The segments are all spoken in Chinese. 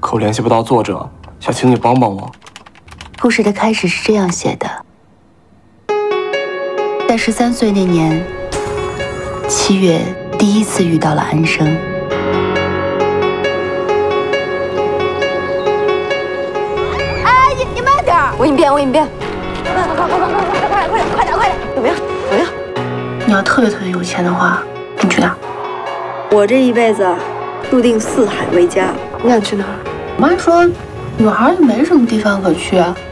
可我联系不到作者，想请你帮帮我。 故事的开始是这样写的：在13岁那年7月，第一次遇到了安生。 哎，你慢点，我给你编，快点，怎么样？ 你要特别有钱的话，你去哪？ 我这一辈子注定四海为家。你想去哪儿？ 我妈说，女孩也没什么地方可去啊。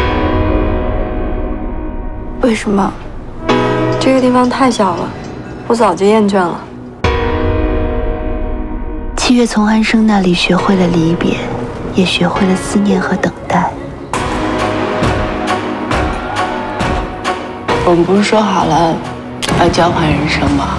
为什么？这个地方太小了，我早就厌倦了。 7月从安生那里学会了离别，也学会了思念和等待。我们不是说好了要交换人生吗？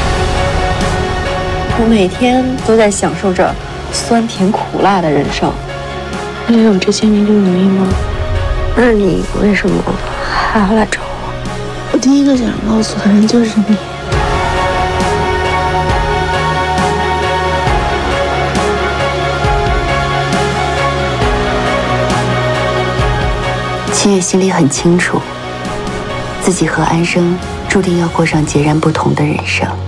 我每天都在享受着酸甜苦辣的人生。 那有这些你就容易吗？ 那你为什么还要来找我？ 我第一个想告诉的人就是你。7月心里很清楚，自己和安生注定要过上截然不同的人生。